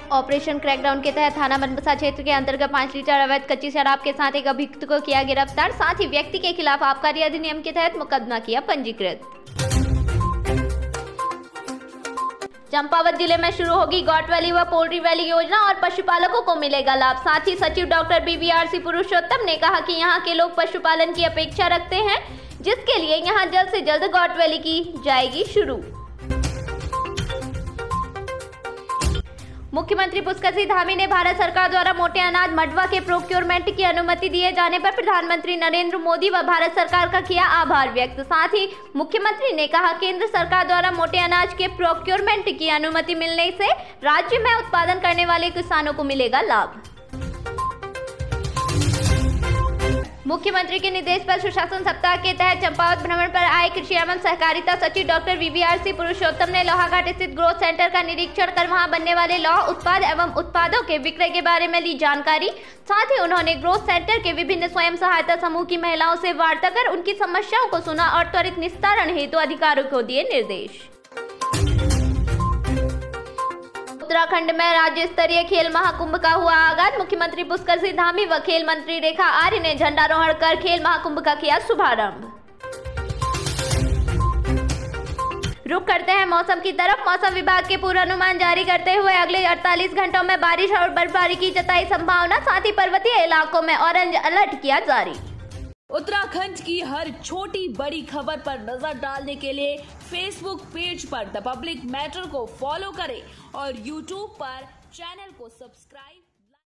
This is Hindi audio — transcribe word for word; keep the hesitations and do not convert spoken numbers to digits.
ऑपरेशन क्रैकडाउन के तहत थाना बनबसा क्षेत्र के अंतर्गत पाँच लीटर अवैध कच्ची शराब के साथ एक अभियुक्त को किया गिरफ्तार। साथ ही व्यक्ति के खिलाफ आबकारी अधिनियम के तहत मुकदमा किया पंजीकृत। चंपावत जिले में शुरू होगी गॉट वैली व पोल्ट्री वैली योजना और पशुपालकों को मिलेगा लाभ। साथ ही सचिव डॉक्टर बीवीआरसी पुरुषोत्तम ने कहा कि यहां के लोग पशुपालन की अपेक्षा रखते हैं, जिसके लिए यहां जल्द से जल्द गॉट वैली की जाएगी शुरू। मुख्यमंत्री पुष्कर सिंह धामी ने भारत सरकार द्वारा मोटे अनाज मंडवा के प्रोक्योरमेंट की अनुमति दिए जाने पर प्रधानमंत्री नरेंद्र मोदी व भारत सरकार का किया आभार व्यक्त। साथ ही मुख्यमंत्री ने कहा, केंद्र सरकार द्वारा मोटे अनाज के प्रोक्योरमेंट की अनुमति मिलने से राज्य में उत्पादन करने वाले किसानों को मिलेगा लाभ। मुख्यमंत्री के निर्देश पर सुशासन सप्ताह के तहत चंपावत भ्रमण पर आए कृषि एवं सहकारिता सचिव डॉक्टर बीवीआरसी पुरुषोत्तम ने लोहाघाट स्थित ग्रोथ सेंटर का निरीक्षण कर वहां बनने वाले लौह उत्पाद एवं उत्पादों के विक्रय के बारे में ली जानकारी। साथ ही उन्होंने ग्रोथ सेंटर के विभिन्न स्वयं सहायता समूह की महिलाओं से वार्ता कर उनकी समस्याओं को सुना और त्वरित निस्तारण हेतु अधिकारियों को दिए निर्देश। उत्तराखंड में राज्य स्तरीय खेल महाकुंभ का हुआ आगाज। मुख्यमंत्री पुष्कर सिंह धामी व खेल मंत्री रेखा आर्य ने झंडारोहण कर खेल महाकुंभ का किया शुभारंभ। रुक करते हैं मौसम की तरफ। मौसम विभाग के पूर्वानुमान जारी करते हुए अगले अड़तालीस घंटों में बारिश और बर्फबारी की जताई संभावना। साथ ही पर्वतीय इलाकों में ऑरेंज अलर्ट किया जारी। उत्तराखंड की हर छोटी बड़ी खबर पर नजर डालने के लिए फेसबुक पेज पर द पब्लिक मैटर को फॉलो करें और यूट्यूब पर चैनल को सब्सक्राइब